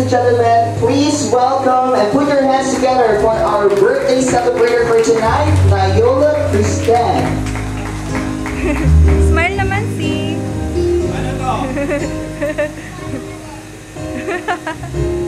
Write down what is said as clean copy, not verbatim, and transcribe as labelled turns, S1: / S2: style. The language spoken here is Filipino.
S1: and gentlemen, please welcome and put your hands together for our birthday celebrator for tonight, Nayola Kristen.
S2: Smile naman si.
S3: Ano to?